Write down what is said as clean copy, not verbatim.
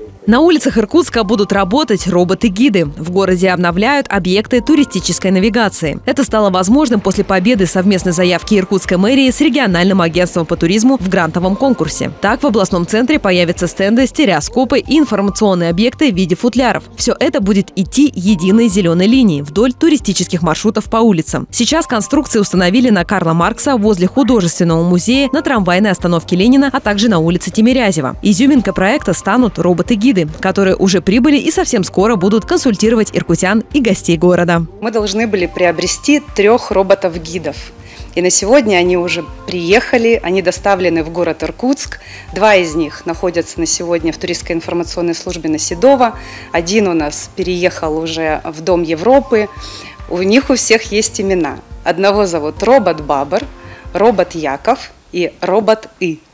На улицах Иркутска будут работать роботы-гиды. В городе обновляют объекты туристической навигации. Это стало возможным после победы совместной заявки Иркутской мэрии с региональным агентством по туризму в грантовом конкурсе. Так, в областном центре появятся стенды, стереоскопы и информационные объекты в виде футляров. Все это будет идти единой зеленой линией вдоль туристических маршрутов по улицам. Сейчас конструкции установили на Карла Маркса, возле художественного музея, на трамвайной остановке Ленина, а также на улице Тимирязева. Изюминкой проекта станут роботы-гиды, которые уже прибыли и совсем скоро будут консультировать иркутян и гостей города. Мы должны были приобрести 3 роботов-гидов. И на сегодня они уже приехали, они доставлены в город Иркутск. 2 из них находятся на сегодня в туристской информационной службе на Седово. 1 у нас переехал уже в Дом Европы. У них у всех есть имена. Одного зовут робот Бабр, робот Яков и робот И.